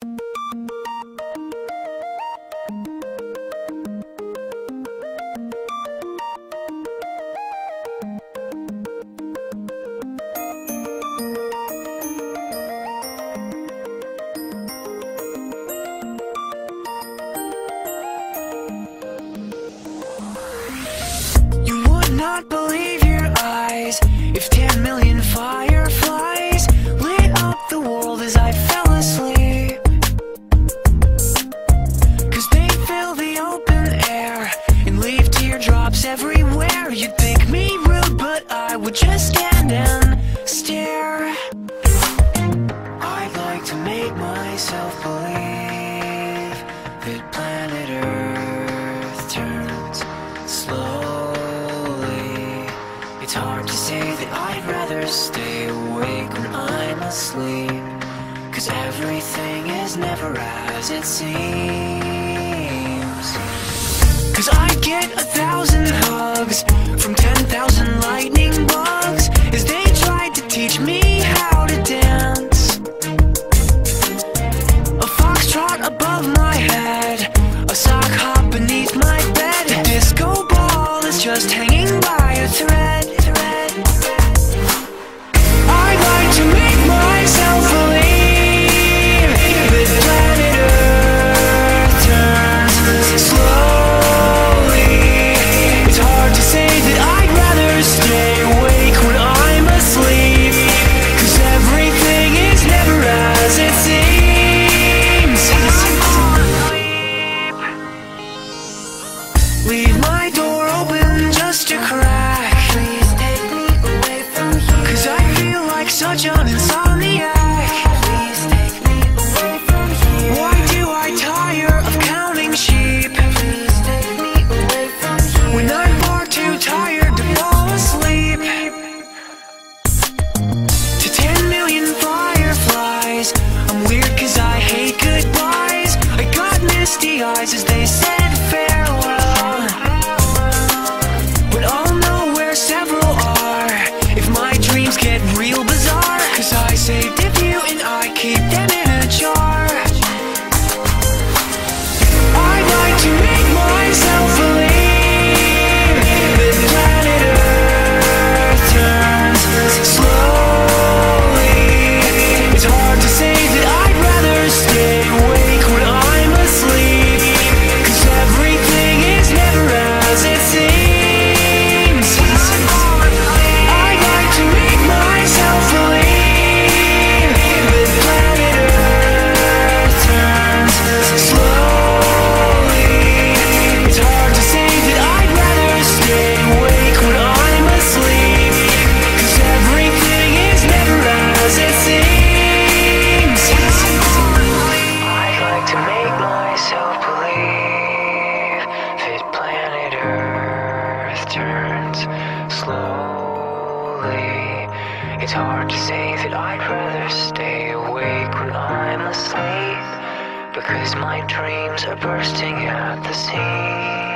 Not believe your eyes if 10 million fireflies lit up the world as I fell asleep. 'Cause they fill the open air and leave teardrops everywhere. You'd think me rude, but I would just stand and stare. I'd like to make myself believe that planet Earth turns slow. It's hard to say that I'd rather stay awake when I'm asleep, 'cause everything is never as it seems. 'Cause I get 1,000 hugs from 10,000 lightning bugs as they tried to teach me how to dance. A foxtrot above my head, a sock hop beneath my bed. A disco ball is just hanging by a thread. I'd like to make myself believe that planet Earth turns slowly. It's hard to say that I'd rather stay awake when I'm asleep, 'cause everything is never as it seems. Leave my door open just a crack. Please take me away from here, 'cause I feel like such an insomniac. Please take me away from here. Why do I tire of counting sheep? Please take me away from here, when I'm far too tired to fall asleep. To 10 million fireflies, I'm weird 'cause I hate goodbyes. I got misty eyes as they said farewell, but I'll know where several are if my dreams get real bizarre, 'cause I saved a few and I keep them in a jar. I'd like to make myself believe that planet Earth turns slowly. It's hard to say that I'd rather stay awake when I'm asleep, 'cause everything is never as it seems. I'd like to make myself believe that planet Earth turns slowly. It's hard to say that I'd rather stay awake when I'm asleep, 'cause everything is never as it seems. I'd like to make myself believe that planet Earth turns slowly. It's hard to say that I'd rather stay awake when I'm asleep, because my dreams are bursting at the seams.